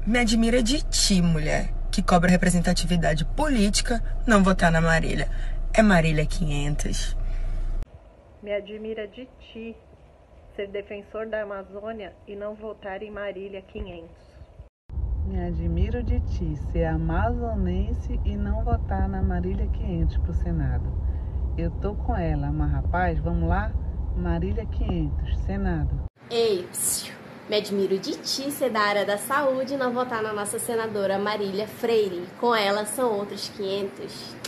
Me admira de ti, mulher, que cobra representatividade política, não votar na Marília. É Marília 500. Me admira de ti, ser defensor da Amazônia e não votar em Marília 500. Me admiro de ti, ser amazonense e não votar na Marília 500 pro Senado. Eu tô com ela, mas rapaz, vamos lá? Marília 500, Senado. Ei, me admiro de ti ser da área da saúde e não votar na nossa senadora Marília Freire. Com ela são outros 500.